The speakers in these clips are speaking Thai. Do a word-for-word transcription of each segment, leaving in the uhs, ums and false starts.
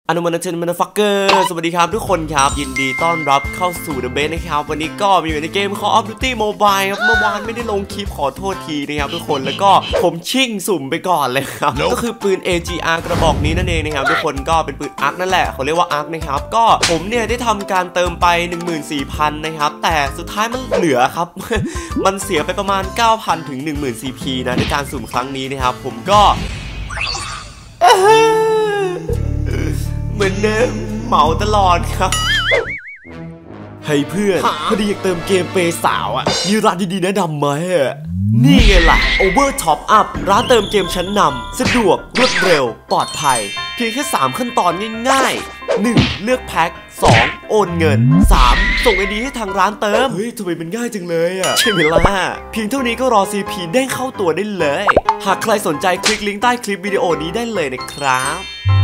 อนุมันเชนมันฟักเกอร์สวัสดีครับทุกคนครับยินดีต้อนรับเข้าสู่ The Base นะครับวันนี้ก็มีอยู่ในเกม Call of Duty Mobile ครับเมื่อวานไม่ได้ลงคลิปขอโทษทีนะครับทุกคนแล้วก็ผมชิ่งสุ่มไปก่อนเลยครับ no. ก็คือปืน เอ จี อาร์ กระบอกนี้นั่นเองนะครับทุกคนก็เป็นปืนอาร์คนั่นแหละเขาเรียกว่าอาร์คนะครับก็ผมเนี่ยได้ทำการเติมไป หนึ่งหมื่นสี่พัน นะครับแต่สุดท้ายมันเหลือครับ มันเสียไปประมาณ เก้าพัน ถึง หนึ่งหมื่น ซี พี นะในการสุ่มครั้งนี้นะครับผมก็เหมือนเดิมเหมาตลอดครับให้เพื่อนพอดีอยากเติมเกมเปย์สาวอ่ะมีร้านดีๆแนะนำไหมนี่ไงล่ะ Over Top Up ร้านเติมเกมชั้นนำสะดวกรวดเร็วปลอดภัยเพียงแค่สามขั้นตอนง่ายๆ หนึ่ง เลือกแพ็ค สอง โอนเงิน สาม ส่งไอดีให้ทางร้านเติมเฮ้ยทำไมมันง่ายจังเลยอ่ะใช่ไหมล่ะเพียงเท่านี้ก็รอ ซี พี ได้เข้าตัวได้เลยหากใครสนใจคลิกลิงก์ใต้คลิปวิดีโอนี้ได้เลยนะครับ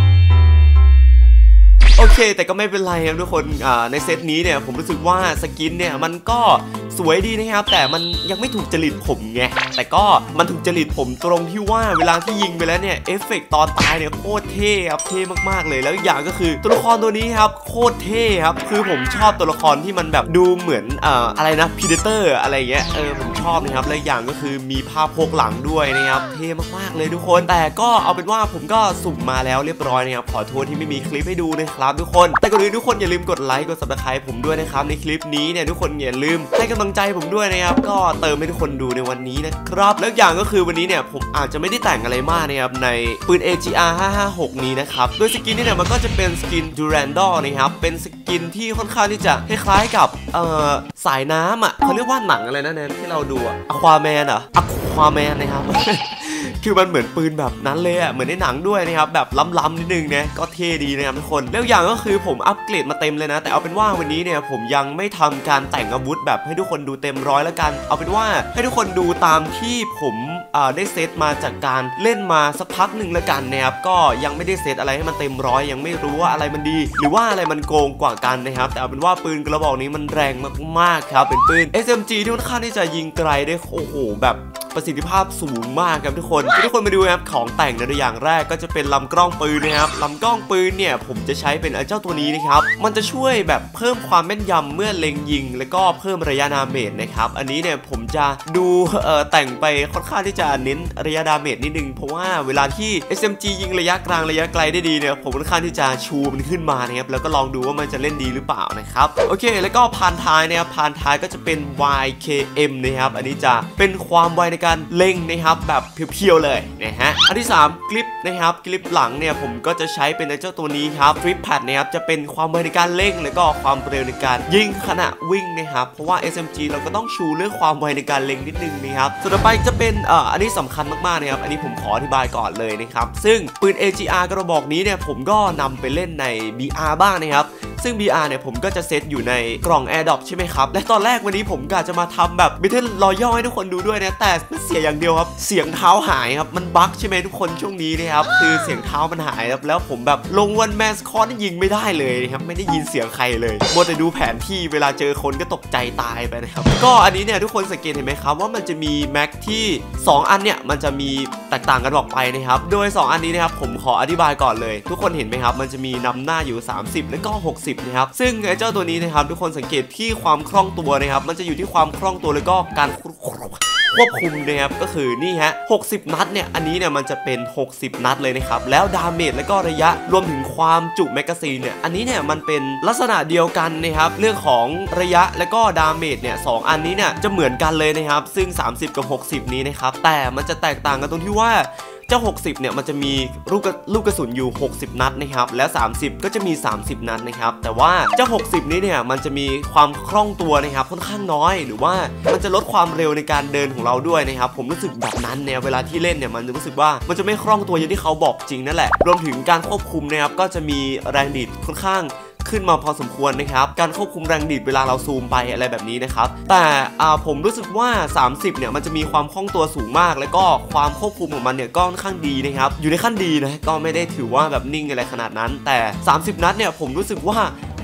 โอเคแต่ก็ไม่เป็นไรครับทุกคนในเซตนี้เนี่ยผมรู้สึกว่าสกินเนี่ยมันก็สวยดีนะครับแต่มันยังไม่ถูกจริตผมไงแต่ก็มันถูกจริตผมตรงที่ว่าเวลาที่ยิงไปแล้วเนี่ยเอฟเฟกต์ตอนตายเนี่ยโคตรเท่ครับเท่มากๆเลยแล้วอีกอย่างก็คือตัวละครตัวนี้ครับโคตรเท่ครับคือผมชอบตัวละครที่มันแบบดูเหมือนเอ่ออะไรนะพีเดเตอร์อะไรเงี้ยเออผมชอบนะครับและอีกอย่างก็คือมีภาพโพกหลังด้วยนะครับเท่มากๆเลยทุกคนแต่ก็เอาเป็นว่าผมก็สุ่มมาแล้วเรียบร้อยนะครับขอโทษที่ไม่มีคลิปให้ดูนะครับทุกคนแต่ก่อนอื่นทุกคนอย่าลืมกดไลค์กด ซับสไครบ์ ผมด้วยนะครับในคลิปนี้เนี่ยทุกคนอย่าลืมให้กำลังใจผมด้วยนะครับก็เติมให้ทุกคนดูในวันนี้นะครับแล้วอย่างก็คือวันนี้เนี่ยผมอาจจะไม่ได้แต่งอะไรมากนะครับในปืน เอ จี อาร์ ห้าห้าหก นี้นะครับโดยสกินนี่เนี่ยมันก็จะเป็นสกินดูแรนดอร์นะครับเป็นสกินที่ค่อนข้างที่จะคล้ายๆกับเอ่อสายน้ำอ่ะเขาเรียกว่าหนังอะไรนะแนนที่เราดูอะอควาแมนอะอควาแมนนะครับ คือมันเหมือนปืนแบบนั้นเลยอ่ะเหมือนในหนังด้วยนะครับแบบล้ำๆนิดนึงนะก็เท่ดีนะครับทุกคนแล้วอย่างก็คือผมอัปเกรดมาเต็มเลยนะแต่เอาเป็นว่าวันนี้เนี่ยผมยังไม่ทำการแต่งอาวุธแบบให้ทุกคนดูเต็มร้อยแล้วกันเอาเป็นว่าให้ทุกคนดูตามที่ผมได้เซตมาจากการเล่นมาสักพักหนึ่งแล้วกันนะครับก็ยังไม่ได้เซตอะไรให้มันเต็มร้อยยังไม่รู้ว่าอะไรมันดีหรือว่าอะไรมันโกงกว่ากันนะครับแต่เอาเป็นว่าปืนกระบอกนี้มันแรงมากๆครับเป็นปืน เอส เอ็ม จี ที่ค่อนข้างที่จะยิงไกลได้โอ้โหแบบประสิทธิภาพสูงมากครับทุกคนทุกคนมาดูครับของแต่งในตัวอย่างแรกก็จะเป็นลำกล้องปืนนะครับลำกล้องปืนเนี่ยผมจะใช้เป็นเจ้าตัวนี้นะครับมันจะช่วยแบบเพิ่มความแม่นยำเมื่อเล็งยิงแล้วก็เพิ่มระยะดาเมจนะครับอันนี้เนี่ยผมจะดูเอ่อแต่งไปค่อนข้างที่จะเน้นระยะดาเมจนิดนึงเพราะว่าเวลาที่ เอส เอ็ม จี ยิงระยะกลางระยะไกลได้ดีเนี่ยผมค่อนข้างที่จะชูมันขึ้นมานะครับแล้วก็ลองดูว่ามันจะเล่นดีหรือเปล่านะครับโอเคแล้วก็พานท้ายนะครับพานท้ายก็จะเป็น วาย เค เอ็ม นะครับอันนี้จะเป็นความไวในการเล็งนะครับแบบเพียวๆเลยนะฮะอันที่สามกริปนะครับกริปหลังเนี่ยผมก็จะใช้เป็นเจ้าตัวนี้ครับกริปแพดนะครับจะเป็นความไวในการเล็งแล้วก็ความเร็วในการยิงขณะวิ่งนะครับเพราะว่า เอส เอ็ม จี เราก็ต้องชูเรื่องความไวในการเล็งนิดนึงนะครับส่วนต่อไปจะเป็นเอ่ออันนี้สำคัญมากๆนะครับอันนี้ผมขออธิบายก่อนเลยนะครับซึ่งปืน เอ จี อาร์ กระบอกนี้เนี่ยผมก็นำไปเล่นใน บี อาร์ บ้างนะครับซึ่ง บี อาร์ เนี่ยผมก็จะเซตอยู่ในกล่อง AirDrop ใช่ไหมครับและตอนแรกวันนี้ผมก็จะมาทำแบบ Battle Royale ให้ทุกคนดูด้วยนะแต่เสียอย่างเดียวครับเสียงเท้าหายครับมันบั๊กใช่ไหมทุกคนช่วงนี้นะครับคือเสียงเท้ามันหายครับแล้วผมแบบลงวันแมสคอตยิงไม่ได้เลยนะครับไม่ได้ยินเสียงใครเลยมัวแต่ดูแผนที่เวลาเจอคนก็ตกใจตายไปนะครับก็อันนี้เนี่ยทุกคนสังเกตเห็นไหมครับว่ามันจะมีแม็กที่สองอันเนี่ยมันจะมีแตกต่างกันออกไปนะครับโดยสองอันนี้นะครับผมขออธิบายก่อนเลยทุกคนเห็นไหมครับมันจะมีนำหน้าอยู่สามสิบแล้วก็หกสิบนะครับซึ่งไอ้เจ้าตัวนี้นะครับทุกคนสังเกตที่ความคล่องตัวนะครับมันจะอยู่ที่ความคล่องตัวแล้วก็การควบคุมนะครับก็คือนี่ฮะหกสิบนัดเนี่ยอันนี้เนี่ยมันจะเป็นหกสิบนัดเลยนะครับแล้วดาเมจแล้วก็ระยะรวมถึงความจุแมกกาซีนเนี่ยอันนี้เนี่ยมันเป็นลักษณะเดียวกันนะครับเรื่องของระยะแล้วก็ดาเมจเนี่ยสองอันนี้เนี่ยจะเหมือนกันเลยนะครับซึ่งสามสิบกับหกสิบนี้นะครับแต่มันจะแตกต่างกันตรงที่ว่าเจ้าหกสิบเนี่ยมันจะมีลูกลูกกระสุนอยู่หกสิบนัดนะครับและสามสิบก็จะมีสามสิบนัดนะครับแต่ว่าเจ้าหกสิบนี้เนี่ยมันจะมีความคล่องตัวนะครับค่อนข้างน้อยหรือว่ามันจะลดความเร็วในการเดินของเราด้วยนะครับผมรู้สึกแบบนั้นเนี่ยเวลาที่เล่นเนี่ยมันจะรู้สึกว่ามันจะไม่คล่องตัวอย่างที่เขาบอกจริงนั่นแหละรวมถึงการควบคุมนะครับก็จะมีแรงดีดค่อนข้างขึ้นมาพอสมควรนะครับการควบคุมแรงดีดเวลาเราซูมไปอะไรแบบนี้นะครับแต่ผมรู้สึกว่าสามสิบเนี่ยมันจะมีความคล่องตัวสูงมากแล้วก็ความควบคุมของมันเนี่ยก็ค่อนข้างดีนะครับอยู่ในขั้นดีนะก็ไม่ได้ถือว่าแบบนิ่งอะไรขนาดนั้นแต่สามสิบนัดเนี่ยผมรู้สึกว่า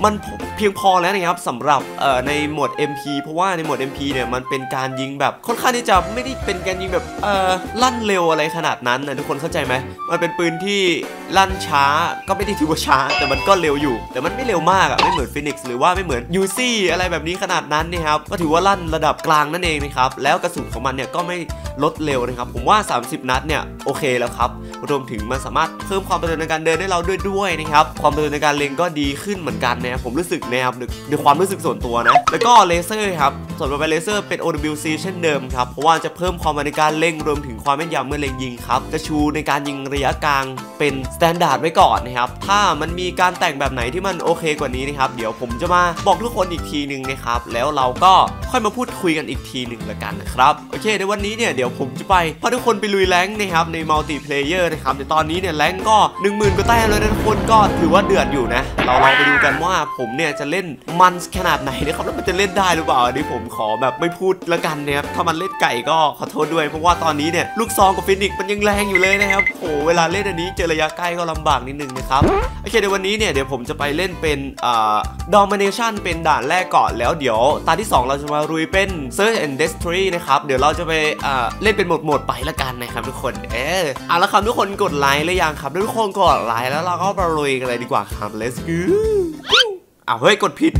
มันเพียงพอแล้วนะครับสำหรับเอ่อในโหมด เอ็ม พี เพราะว่าในโหมด เอ็ม พี เนี่ยมันเป็นการยิงแบบค่อนข้างที่จะไม่ได้เป็นการยิงแบบเอ่อลั่นเร็วอะไรขนาดนั้นนะทุกคนเข้าใจไหมมันเป็นปืนที่ลั่นช้าก็ไม่ได้ถือว่าช้าแต่มันก็เร็วอยู่แต่มันไม่เร็วมากอ่ะไม่เหมือนฟินิกซ์หรือว่าไม่เหมือนยูซี่อะไรแบบนี้ขนาดนั้นนะครับก็ถือว่าลั่นระดับกลางนั่นเองนะครับแล้วกระสุนของมันเนี่ยก็ไม่ลดเร็วนะครับผมว่าสามสิบนัดเนี่ยโอเคแล้วครับรวมถึงมันสามารถเพิ่มความประสิทธิในการเดินให้เราด้วยด้วยนะครับความประสิทธิในการเล็งก็ดีขึ้นเหมือนกันนะผมรู้สึกนะครับในความรู้สึกส่วนตัวนะแล้วก็เลเซอร์ครับส่วนต่อไปเลเซอร์เป็น โอ ดับเบิลยู ซี เช่นเดิมครับเพราะว่าจะเพิ่มความในการเล็งรวมถึงความแม่นยำเมื่อเล็งยิงครับจะชูในการยิงระยะกลางเป็นสแตนดาร์ดไว้ก่อนนะครับถ้ามันมีการแต่งแบบไหนที่มันโอเคกว่านี้นะครับเดี๋ยวผมจะมาบอกทุกคนอีกทีหนึ่งนะครับแล้วเราก็ค่อยมาพูดคุยกันอีกทีหนึ่งละกันนะครับโอเคในวันนี้เนี่ยเดี๋ยวผมจะไปพาทุกคนไปลุยแรงค์นะครับในมัลติเพลเยอร์นะครับในตอนนี้เนี่ยแรงค์ก็ หนึ่งหมื่น กว่าแต้มเลยนะทุกคนก็ถือว่าเดือดอยู่นะเราลองไปดูกันว่าผมเนี่ยจะเล่นมันขนาดไหนนะครับแล้วมันจะเล่นได้หรือเปล่าอันนี้ผมขอแบบไม่พูดละกันนะครับถ้ามันเล่นไก่ก็ขอโทษด้วยเพราะว่าตอนนี้เนี่ยลูกซองกับฟินิกมันยังแรงอยู่เลยนะครับโอ้เวลาเล่นอันนี้เจอระยะใกล้ก็ลำบากนิดนึงนะครับโอเคในวันนี้เนี่ยเดี๋ยวผมจะไปเล่นเป็นอ่า Domination เป็นด่านแรกก่อนแล้วเดี๋ยวตาที่สองเราจะมาลุยเป็น Search and Destroy นะครับเดี๋ยวเราจะไปอ่าเล่นเป็นโหมดๆไปละกันนะครับทุกคนเออเอาละครับทุกคนกดไลค์หรือยังครับทุกคนกดไลค์แล้วเราก็ไปลุยกันเลยดีกว่าครับ let's go อ้าวเฮ้ยกดผิด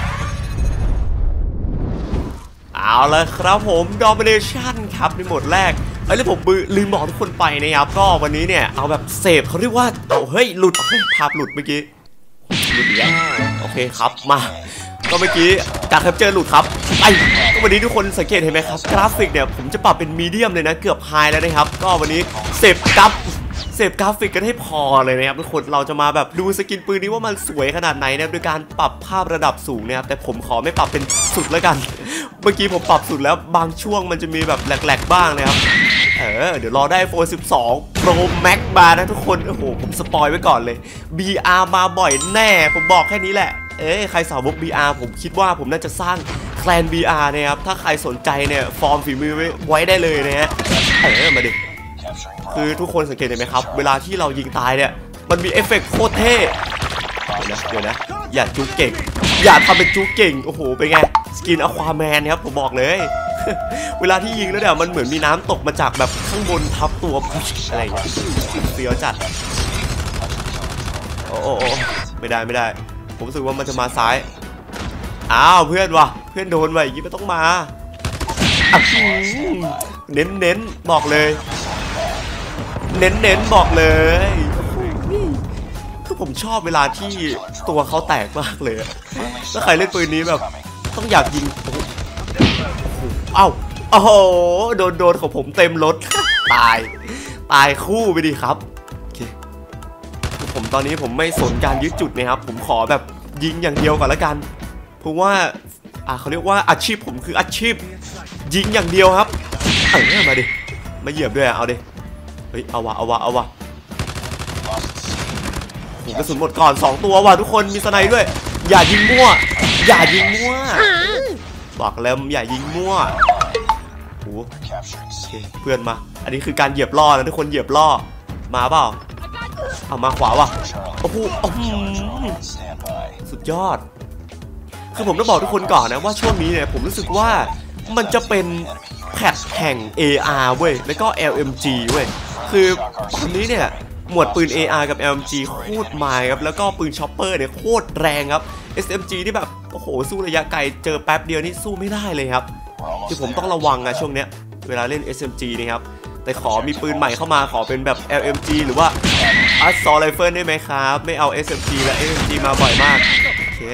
เอาละครับผม Domination ครับในโหมดแรกเอ้ยแล้วผมลืมบอกทุกคนไปนะครับก็วันนี้เนี่ยเอาแบบเสพเขาเรียกว่าเอาเฮ้ยหลุดภาพหลุดเมื่อกี้หลุดอีกแล้วโอเคครับมาก็เมื่อกี้การแคปเจอร์หลุดครับไอ้ก็วันนี้ทุกคนสังเกตเห็นไหมครับกราฟิกเนี่ยผมจะปรับเป็นมีเดียมเลยนะเกือบไฮแล้วนะครับก็วันนี้เสพกับเสพกราฟิกกันให้พอเลยนะครับทุกคนเราจะมาแบบดูสกินปืนนี้ว่ามันสวยขนาดไหนนะโดยการปรับภาพระดับสูงนะครับแต่ผมขอไม่ปรับเป็นสุดแล้วกันเมื่อกี้ผมปรับสุดแล้วบางช่วงมันจะมีแบบแหลกๆบ้างนะครับเออเดี๋ยวรอได้ โฟนสิบสอง Pro Max มานะทุกคนโอ้โหผมสปอยไว้ก่อนเลย บี อาร์ มาบ่อยแน่ผมบอกแค่นี้แหละเอ้ใครสาวก บี อาร์ ผมคิดว่าผมน่าจะสร้างแคลน บี อาร์ นะครับถ้าใครสนใจเนี่ยฟอร์มฝีมือไว้ได้เลยนะฮะเออมาดิคือทุกคนสังเกตเห็นไหมครับเวลาที่เรายิงตายเนี่ยมันมีเอฟเฟกต์โคตรเท่เดี๋ยวนะเดี๋ยวนะอย่าจุกเก่งอย่าทำเป็นจุกเก่งโอ้โหเป็นไงสกินอควาแมนครับผมบอกเลยเวลาที่ยิงแล้วเนี่ยมันเหมือนมีน้ำตกมาจากแบบข้างบนทับตัวอะไรอย่างเงี้ยเสียวจัดโอ้โอ้ไม่ได้ไม่ได้ผมรู้สึกว่ามันจะมาซ้ายอ้าวเพื่อนวะเพื่อนโดนไว้ยิ่งไม่ต้องมาเน้นเน้นบอกเลยเน้นเน้นบอกเลยคือผมชอบเวลาที่ตัวเขาแตกมากเลยถ้าใครเล่นปืนนี้แบบต้องอยากยิงเอ้าโอ้โหโดนโดนของผมเต็มรถตายตายคู่ไปดิครับโอเคผมตอนนี้ผมไม่สนการยึดจุดนะครับผมขอแบบยิงอย่างเดียวก่อนละกันเพราะว่าอ่าเขาเรียกว่าอาชีพผมคืออาชีพยิงอย่างเดียวครับเออมาดิมาเหยียบด้วยเอาดิเฮ้ยเอาวะเอาวะเอาวะกระสุนหมดก่อนสองตัวว่ะทุกคนมีสไนด์ด้วยอย่ายิงมั่วอย่ายิงมั่วบอกแล้วอย่ายิงมั่วโอ้โหเพื่อนมาอันนี้คือการเหยียบล่อนะทุกคนเหยียบล่อมาเปล่าเอามาขวาว่ะโอ้โหสุดยอดคือผมต้องบอกทุกคนก่อนนะว่าช่วงนี้เนี่ยผมรู้สึกว่ามันจะเป็นแพทแห่ง เอ อาร์ เว้ยแล้วก็ แอล เอ็ม จี เว้ยคือตอนนี้เนี่ยหมวดปืน เอ อาร์ กับ แอล เอ็ม จี โคตรมาครับแล้วก็ปืนช็อปเปอร์เนี่ยโคตรแรงครับ เอส เอ็ม จี ที่แบบโอ้โหสู้ระยะไกลเจอแป๊บเดียวนี่สู้ไม่ได้เลยครับที่ผมต้องระวังนะช่วงเนี้ยเวลาเล่น เอส เอ็ม จี นะครับแต่ขอมีปืนใหม่เข้ามาขอเป็นแบบ แอล เอ็ม จี หรือว่า Assault Rifle ได้ไหมครับไม่เอา เอส เอ็ม จี และ เอส เอ็ม จี มาบ่อยมากโอเค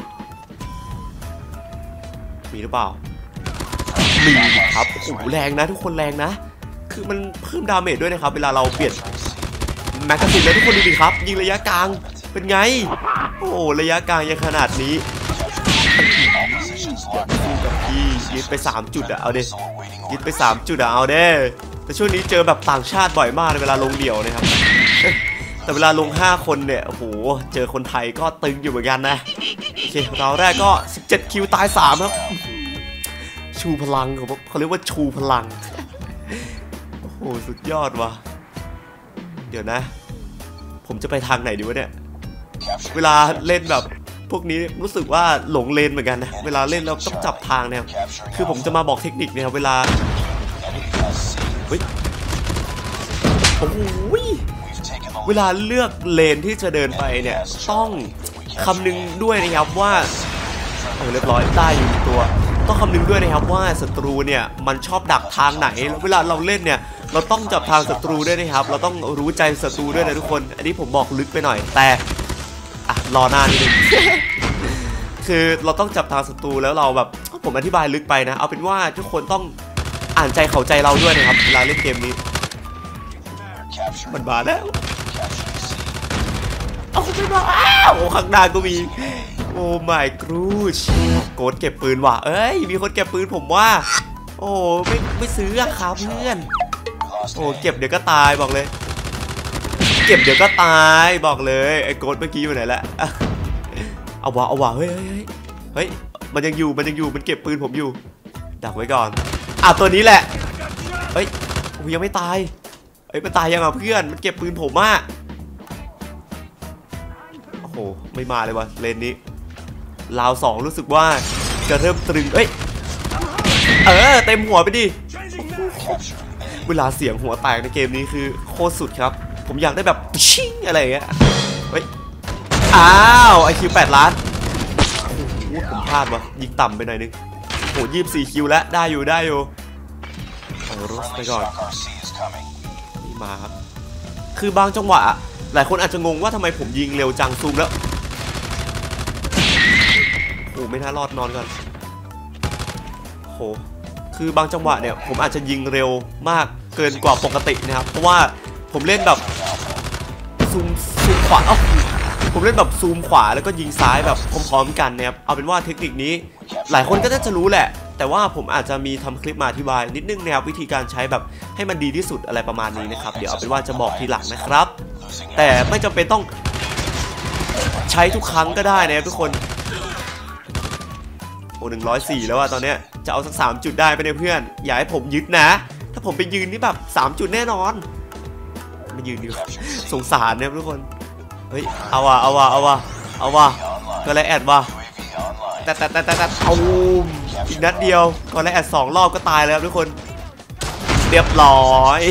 มีหรือเปล่ามีครับโอ้โหแรงนะทุกคนแรงนะคือมันเพิ่มดาเมจด้วยนะครับเวลาเราเปลี่ยนแมกกาซีนแล้วทุกคนดูดิครับยิงระยะกลางเป็นไงโอ้ระยะกลางยังขนาดนี้สู้กับพี่ยึดไปสามจุดอะเอาเด้ยึดไปสามจุดอะเอาเด้แต่ช่วงนี้เจอแบบต่างชาติบ่อยมากเวลาลงเดี่ยวนะครับแต่เวลาลงห้าคนเนี่ยโอ้โหเจอคนไทยก็ตึงอยู่เหมือนกันนะโอเคเราแรกก็สิบเจ็ดคิวตายสามครับชูพลังเขาเขาเรียกว่าชูพลังโอ้โหสุดยอดว่ะเดี๋ยวนะผมจะไปทางไหนดีวะเนี่ยเวลาเล่นแบบพวกนี้รู้สึกว่าหลงเลนเหมือนกันนะเวลาเล่นเราต้องจับทางเนี่ยคือผมจะมาบอกเทคนิคเนี่ยเวลาเฮ้ยโอ้โหเวลาเลือกเลนที่จะเดินไปเนี่ยต้องคำนึงด้วยนะครับว่าโอ้เรียบร้อยได้อยู่ตัวต้องคำนึงด้วยนะครับว่าศัตรูเนี่ยมันชอบดักทางไหนแล้วเวลาเราเล่นเนี่ยเราต้องจับทางศัตรูด้วยนะครับเราต้องรู้ใจศัตรูด้วยนะทุกคนอันนี้ผมบอกลึกไปหน่อยแต่อ่ะรอหน้านิดนึง คือเราต้องจับทางศัตรูแล้วเราแบบผมอธิบายลึกไปนะเอาเป็นว่าทุกคนต้องอ่านใจเข้าใจเราด้วยนะครับเวลาเล่นเกมนี้มันมาแล้วเอาไปมาโอ้ข้างหน้าก็มีโอ้ my god โกดเก็บปืนว่ะเอ้ยมีคนเก็บปืนผมว่าโอ้ไม่ไม่ซื้ออะครับเพื่อนโอ้เก็บเดี๋ยวก็ตายบอกเลยเก็บเดี๋ยวก็ตายบอกเลยไอ้โกดเมื่อกี้อยู่ไหนละเอาวะเอาวะเฮ้ยเฮ้ยเฮ้ยมันยังอยู่มันยังอยู่มันเก็บปืนผมอยู่ดักไว้ก่อนอ่ะตัวนี้แหละเฮ้ยยังไม่ตายเฮ้ยมันตายยังอ่ะเพื่อนมันเก็บปืนผมมากโอ้โหไม่มาเลยวะเลนนี้ราวสองรู้สึกว่าจะเริ่มตรึงเอ้ยเออเต็มหัวไปดิเวลาเสียงหัวแตกในเกมนี้คือโคตรสุดครับผมอยากได้แบบชิงอะไรอย่างเงี้ยเฮ้ยอ้าวไอคิวแปดล้านโอ้โหผมพลาดวะยิงต่ำไปหน่อยนึงโอ้ยี่สิบสี่คิวแล้วได้อยู่ได้อยู่เอารถไปก่อนนี่มาครับคือบางจังหวะหลายคนอาจจะงงว่าทำไมผมยิงเร็วจังซูมแล้วโอ้ไม่น่ารอดนอนก่อนโหคือบางจังหวะเนี่ยผมอาจจะยิงเร็วมากเกินกว่าปกตินะครับเพราะว่าผมเล่นแบบซูมซูมขวาเอ้าผมเล่นแบบซูมขวาแล้วก็ยิงซ้ายแบบพร้อมๆกันนะครับเอาเป็นว่าเทคนิคนี้หลายคนก็น่าจะรู้แหละแต่ว่าผมอาจจะมีทำคลิปมาอธิบายนิดนึงนะครับวิธีการใช้แบบให้มันดีที่สุดอะไรประมาณนี้นะครับเดี๋ยวเอาเป็นว่าจะบอกทีหลังนะครับแต่ไม่จำเป็นต้องใช้ทุกครั้งก็ได้นะครับทุกคนโอ้หนึ่งร้อยสี่แล้วอะตอนเนี้ยจะเอาสักสามจุดได้ไปเนี่ยเพื่อนอย่าให้ผมยึดนะถ้าผมไปยืนนี่แบบสามจุดแน่นอนไม่ยืนดีกว่าสงสารเนี่ยทุกคนเฮ้ยเอาว่ะเอาว่ะเอาว่ะเอาว่ะก็เลยแอดว่ะแต่แต่แต่แต่เอาอีกนัดเดียวก็เลยแอดสองรอบก็ตายแล้วทุกคนเรียบร้อย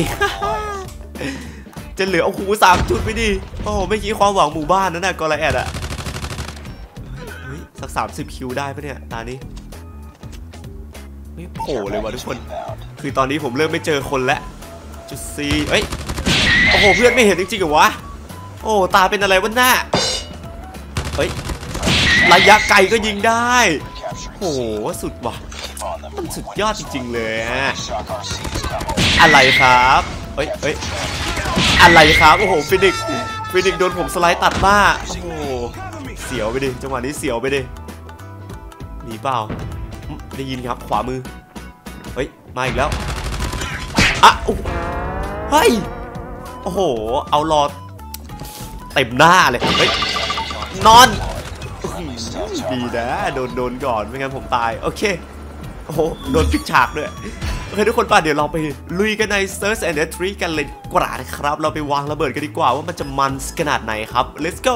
จะเหลือโอ้โหสามจุดไปดิโอ้ไม่คิดความหวังหมู่บ้านนั่นน่ะก็เลยแอดอะเฮ้ยสักสามสิบคิวได้ปะเนี่ยตานี้ไม่โผล่เลยวะทุกคนคือตอนนี้ผมเริ่มไม่เจอคนแล้วจุดซีเอ้ยโอ้โหเพื่อนไม่เห็นจริงๆเหรอวะโอ้ตาเป็นอะไรวะหน้าเฮ้ยระยะไกลก็ยิงได้โอ้โหสุดว่ะมันสุดยอดจริงๆเลยอะไรครับเฮ้ยเฮ้ยอะไรครับโอ้โหฟินิกฟินิกโดนผมสไลด์ตัดหน้าโอ้โหเสียวไปดิจังหวะนี้เสียวไปดิหนีเปล่าได้ยินครับขวามือเฮ้ยมาอีกแล้วอ่ะเฮ้ยโอ้โหเอารอเต็มหน้าเลยเฮ้ยนอนดีนะโดนโดนก่อนไม่งั้นผมตายโอเคโอ้โหโดนปิดฉากด้วยโอเคทุกคนป่ะเดี๋ยวเราไปลุยกันใน Search and Retry กันเลยกว่านะครับเราไปวางระเบิดกันดีกว่าว่ามันจะมันขนาดไหนครับ let's go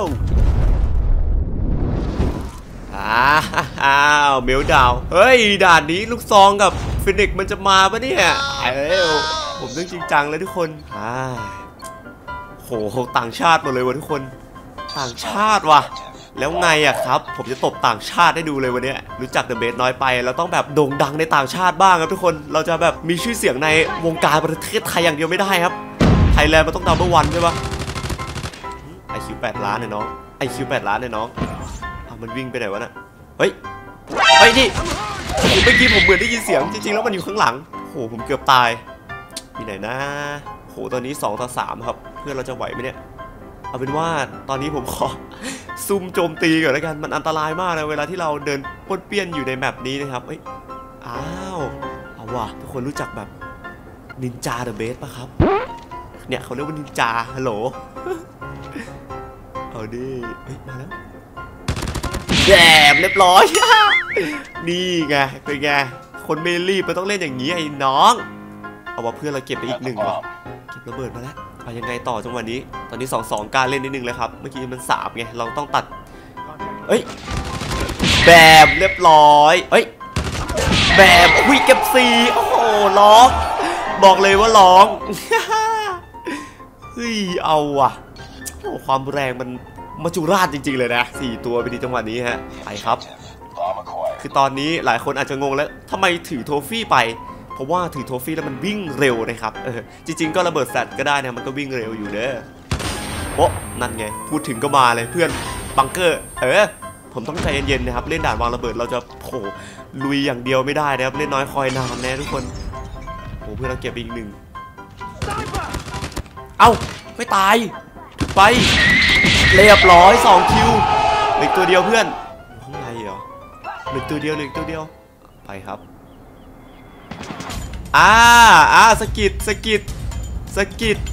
อ้าวเมลดาวเฮ้ยด่านนี้ลูกซองกับฟินิกมันจะมาปะเนี่ยเอ้ยผมต้องจริงจังเลยทุกคนอ่าโหต่างชาติหมดเลยวะทุกคนต่างชาติว่ะแล้วไงอะครับผมจะตบต่างชาติได้ดูเลยวันนี้รู้จักเดอะเบสน้อยไปเราต้องแบบโด่งดังในต่างชาติบ้างครับทุกคนเราจะแบบมีชื่อเสียงในวงการประเทศไทยอย่างเดียวไม่ได้ครับไทยแลนด์มันต้องดับเบิลวันใช่ปะไอคิวแปดล้านเนี่ยน้องไอคิวแปดล้านเนี่ยน้องเอามันวิ่งไปไหนวะน่ะเฮ้ยเฮ้ยนี่เมื่อกี้ผมเหมือนได้ยินเสียงจริงๆแล้วมันอยู่ข้างหลังโหผมเกือบตายมีไหนนะโหตอนนี้สองต่อสามครับเพื่อนเราจะไหวไหมเนี่ยเอาเป็นว่าตอนนี้ผมขอซุ่มโจมตีก่อนแล้วกันมันอันตรายมากนะเวลาที่เราเดินป้วนเปี้ยนอยู่ในแมปนี้นะครับเอ้ยอ้าวเอาว่ะทุกคนรู้จักแบบนินจาเดอะเบสป่ะครับเนี่ยเขาเรียกว่านินจาฮัลโหลเอาดิเฮ้ยมาแล้วแย่เรียบร้อยนี่ไงเป็นไงคนไม่รีบมันต้องเล่นอย่างนี้ไอ้น้องเอาว่าเพื่อนเราเก็บไปอีกหนึ่งว่ะเก็บระเบิดมาแล้วเอายังไงต่อจังหวะนี้ตอนนี้สองสองการเล่นนิดนึงแล้วครับเมื่อกี้มันสามไงเราต้องตัดเอ้ยแบบเรียบร้อยเอ้ยแบบวิเก็บซีโอ้โหร้องบอกเลยว่าร้องเฮ้ยเอาว่ะโอ้ความแรงมันมาจุราชจริงๆเลยนะสี่ตัวไปดีจังหวะนี้ฮะไปครับคือตอนนี้หลายคนอาจจะงงแล้วทำไมถือโทฟี่ไปเพราะว่าถือโทฟี่แล้วมันวิ่งเร็วนะครับเออจริงๆก็ระเบิดแฟลชก็ได้นะมันก็วิ่งเร็วอยู่เด้อโอ้นั่นไงพูดถึงก็มาเลยเพื่อนบังเกอร์เออผมต้องใจเย็นๆนะครับเล่นด่านวางระเบิดเราจะโผล่ลุยอย่างเดียวไม่ได้นะครับเล่นน้อยคอยนานนะทุกคนโอ้เพื่อนเราเก็บอีกหนึ่งเอ้าไม่ตายถูกไปเรียบร้อยสองคิวเหลือตัวเดียวเพื่อนข้างในเหรอเหลือตัวเดียวเหลือตัวเดียวไปครับอ่าอ่าสกิดสกิดสกิด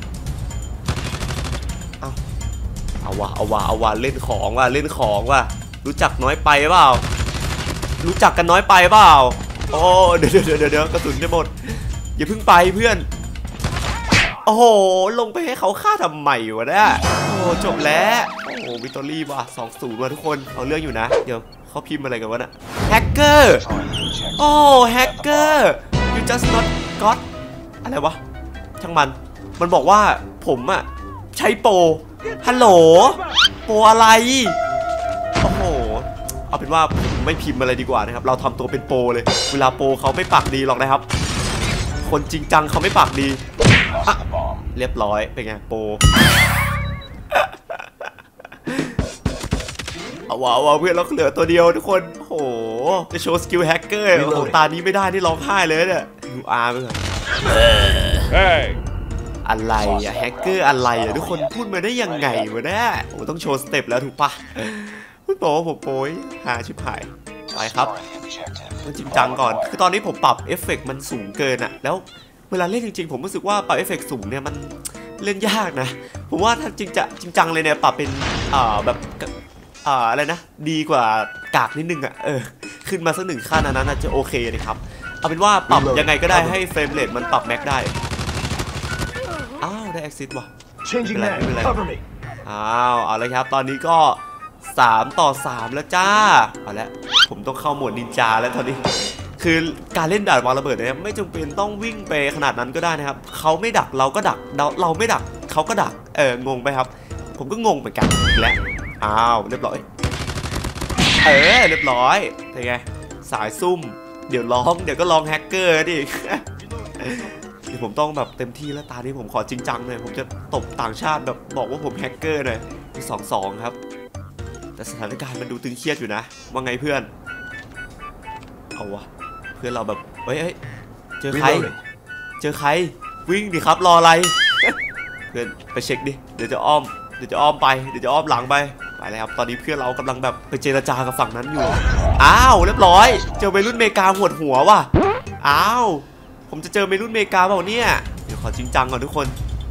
เอาเอาวะเอาวะเอาวะเล่นของว่ะเล่นของว่ะรู้จักน้อยไปเปล่ารู้จักกันน้อยไปเปล่าโอ้เดี๋ยวเดี๋ยวเดี๋ยวเดี๋ยวกระสุนจะหมดอย่าเพิ่งไปเพื่อนโอ้โหลงไปให้เขาฆ่าทำไมวะเนี่ยโอ้จบแล้วโอ้วิตอรี่ว่ะสองศูนย์ว่ะทุกคนเอาเรื่องอยู่นะเดี๋ยวเขาพิมพ์อะไรกันวะน่ะแฮกเกอร์โอ้แฮกเกอร์ you just not got อะไรวะช่างมันมันบอกว่าผมอะใช้โปรฮัลโหลโปรอะไรโอ้โหเอาเป็นว่าผมไม่พิมพ์อะไรดีกว่านะครับเราทำตัวเป็นโปรเลยเวลาโปรเขาไม่ปากดีหรอกนะครับคนจริงจังเขาไม่ปากดีเรียบร้อยเป็นไงโปรเอาว้าวเพื่อนเราเหลือตัวเดียวทุกคนโอ้โหจะโชว์สกิลแฮกเกอร์โอ้โหตานี้ไม่ได้นี่ร้องไห้เลยเนี่ยยูอาร์ไปก่อนอะไรอะแฮกเกอร์อะไรอะทุกคนพูดมาได้ยังไงวะเนี่ยผมต้องโชว์สเต็ปแล้วถูกปะพูดบอกว่าผมโป้ยหาชิบหายไปครับมันจริงจังก่อนคือตอนนี้ผมปรับเอฟเฟกต์มันสูงเกินอะแล้วเวลาเล่นจริงๆผมรู้สึกว่าปรับเอฟเฟกต์สูงเนี่ยมันเล่นยากนะผมว่าถ้าจริงจะจริงจังเลยเนี่ยปรับเป็นอ่าแบบอ่าอะไรนะดีกว่ากากนิดนึงอะเออขึ้นมาสักหนึ่งขั้นนั้นจะโอเคนะครับเอาเป็นว่าปรับยังไงก็ได้ให้เฟรมเรทมันปรับแม็กได้อ้าวได้แอคซิสว่ะไม่เป็นไรไม่เป็นไรอ้าวเอาเลยครับตอนนี้ก็สามต่อสามแล้วจ้าเอาละผมต้องเข้าโหมดนินจาแล้วตอนนี้คือการเล่นด่านวางระเบิดเนี่ยไม่จำเป็นต้องวิ่งไปขนาดนั้นก็ได้นะครับเขาไม่ดักเราก็ดักเราเราไม่ดักเขาก็ดักเอองงไปครับผมก็งงเหมือนกันและอ้าวเรียบร้อยเออเรียบร้อยเป็นไงสายซุ่มเดี๋ยวร้องเดี๋ยวก็ร้องแฮกเกอร์ดิเดี๋ยวผมต้องแบบเต็มที่แล้วตานี้ผมขอจริงจังเลยผมจะตบต่างชาติแบบบอกว่าผมแฮกเกอร์เลยสองสองครับแต่สถานการณ์มันดูตึงเครียดอยู่นะว่าไงเพื่อนเอาวะเพื่อนเราแบบเฮ้ยเฮ้ยเจอใครเจอใครวิ่งดิครับรออะไรเพื่อนไปเช็คดิเดี๋ยวจะอ้อมเดี๋ยวจะอ้อมไปเดี๋ยวจะอ้อมหลังไปไปเลยครับตอนนี้เพื่อนเรากำลังแบบไปเจรจากับฝั่งนั้นอยู่อ้าวเรียบร้อยเจอวัยรุ่นเมกาหัวหัวว่ะอ้าวผมจะเจอวัยรุ่นเมกาเปล่าเนี่ยเดี๋ยวขอจริงจังก่อนทุกคน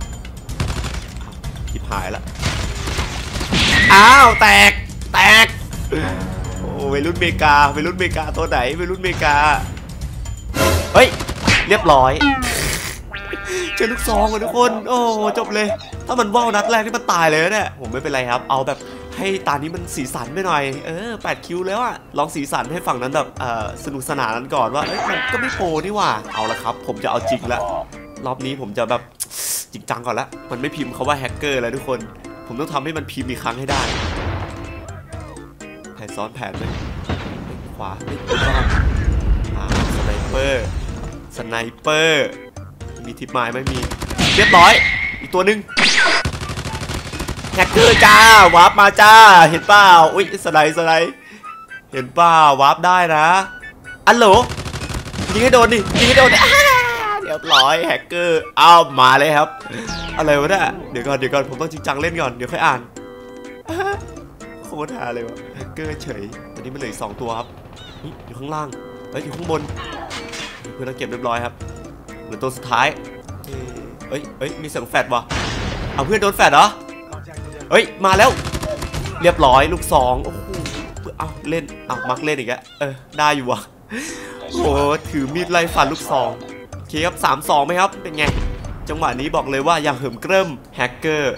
ทิพหายละอ้าวแตกแตกโอ้วัยรุ่นเมกาวัยรุ่นเมกาตัวไหนวัยรุ่นเมกาเฮ้ยเรียบร้อยเจอลูกซองเลยทุกคนโอ้จบเลยถ้ามันว่าวนัดแรกที่มันตายเลยเนี่ยผมไม่เป็นไรครับเอาแบบให้ตานี้มันสีสันไปหน่อยเออแปดคิวแล้วอะลองสีสันให้ฝั่งนั้นแบบเออสนุกสนานนั้นก่อนว่าเอ้ยมันก็ไม่โปรนี่หว่าเอาละครับผมจะเอาจริงละรอบนี้ผมจะแบบจริงจังก่อนละมันไม่พิมพ์เขาว่าแฮกเกอร์แล้วทุกคนผมต้องทำให้มันพิมพ์อีกครั้งให้ได้แผนซ้อนแผนเลยขวาไม่ถูกต้องอ่าสไนเปอร์สไนเปอร์มีทิปไม้ไม่มีเรียบร้อยอีกตัวหนึ่งแฮกเกอร์จ้าวาร์ปมาจ้าเห็นเปล่าอุ้ยสไลด์สไลด์เห็นเปล่าวาร์ปได้นะอัลโหลยิงให้โดนดิยิงให้โดนดิเรียบร้อยแฮกเกอร์เอามาเลยครับอะไรวะเนี่ยเดี๋ยวก่อนเดี๋ยวก่อนผมต้องจริงจังเล่นก่อนเดี๋ยวค่อยอ่านโคตรฮาเลยวะแฮกเกอร์เฉยตอนนี้มันเหลือสองตัวครับอยู่ข้างล่างแล้วอยู่ข้างบนเพื่อนเราเก็บเรียบร้อยครับเหลือตัวสุดท้ายเอ้ยเอ้ยมีเสียงแฟดวะเอาเพื่อนโดนแฟดเหรอเฮ้ยมาแล้วเรียบร้อยลูกสองโอ้โหเอาเล่นเอามักเล่นอีกแล้วเออได้อยู่วะโอ้ถือมีดไล่ฟันลูกสองโอเคครับสามสองไหมครับเป็นไงจังหวะนี้บอกเลยว่าอย่าเหิมเกริมแฮกเกอร์เท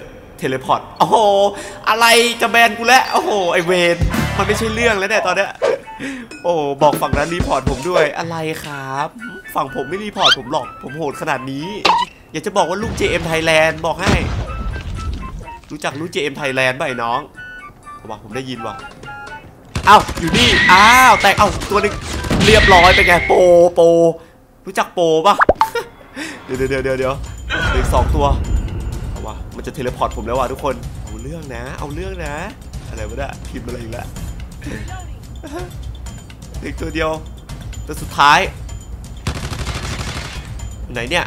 ทเลพอร์ตโอ้โหอะไรจะแบนกูแล้วโอ้โหไอเวนมันไม่ใช่เรื่องแล้วเนี่ยตอนเนี้ยโอ้บอกฝั่งนั้นรีพอร์ตผมด้วยอะไรครับฝั่งผมไม่รีพอร์ตผมหรอกผมโหดขนาดนี้อยากจะบอกว่าลูก เจ เอ็ม Thailand บอกให้รู้จักลูก เจ เอ็ม Thailand ป่ะไอ้น้องว่าผมได้ยินว่ะอ้าวอยู่นี่อ้าวแต่เอ้าตัวนึงเรียบร้อยไปไงโปโปรู้จักโปป่ะเดี๋ยวเดี๋ยวเดี๋ยวเดี๋ยวอีกสองตัวเอาว่ะมันจะเทเลพอร์ตผมแล้วว่ะทุกคนเอาเรื่องนะเอาเรื่องนะอะไรวะเนี่ยพิมพ์อะไรอีกแล้วอีกตัวเดียวตัวสุดท้ายไหนเนี่ย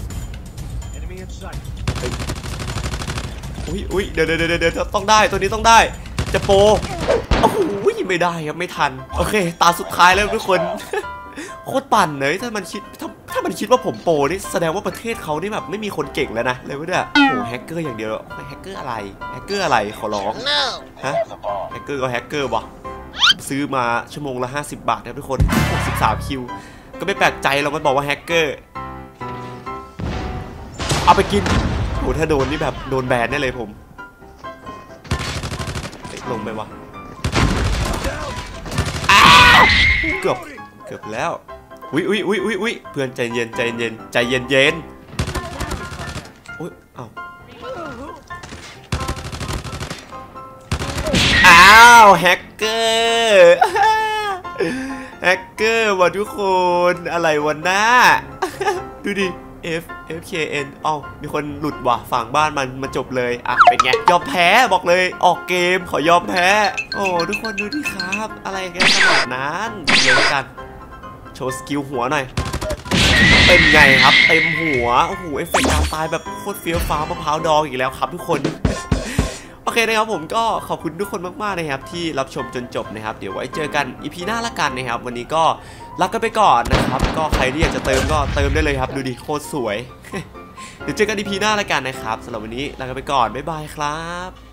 อุ้ยอุ้ยเดี๋ยวเดี๋ยวเดี๋ยวเดี๋ยวต้องได้ตัวนี้ต้องได้จะโปโอ้โหไม่ได้ครับไม่ทันโอเคตาสุดท้ายแล้วทุกคนโคตรปั่นเลยถ้ามันคิดถ้าถ้ามันคิดว่าผมโปนี่แสดงว่าประเทศเขานี่แบบไม่มีคนเก่งแล้วนะเลยวะเนี่ยโอ้โหแฮกเกอร์อย่างเดียวแฮกเกอร์อะไรแฮกเกอร์อะไรขอร้องฮะแฮกเกอร์ก็แฮกเกอร์วะซื้อมาชั่วโมงละห้าสิบบาทนะทุกคนสิบสามคิวก็ไม่แปลกใจเรามันบอกว่าแฮกเกอร์เอาไปกินโอ้ถ้าโดนนี่แบบโดนแบนแน่เลยผมลงไปวะเกือบเกือบแล้วอุ้ยอุ้ยอุ้ยอุ้ยอุ้ยเพื่อนใจเย็นใจเย็นใจเย็นเย็นอุ้ยอ้าวอ้าวแฮกเกอร์แฮกเกอร์ว่ะทุกคนอะไรวะหน้าดูดิ F F K N อ้าวมีคนหลุดว่ะฝั่งบ้านมันมันจบเลยอ่ะเป็นไงยอมแพ้บอกเลยออกเกมขอยอมแพ้โอ้ทุกคนดูดิครับอะไรกันขนาดนั้นเดี๋ยวกันโชว์สกิลหัวหน่อยเป็นไงครับเต็มหัวโอ้โหเอฟเฟกต์การตายแบบโคตรเฟี้ยวฟ้ามะพร้าวดองอีกแล้วครับทุกคนโอเคนะครับผมก็ขอบคุณทุกคนมากๆนะครับที่รับชมจนจบนะครับเดี๋ยวไว้เจอกันอีพีหน้าละกันนะครับวันนี้ก็ลากันไปก่อนนะครับก็ใครที่อยากจะเติมก็เติมได้เลยครับดูดิโคตรสวยเดี๋ยวเจอกันอีพีหน้าละกันนะครับสำหรับวันนี้ลากันไปก่อนบ๊ายบายครับ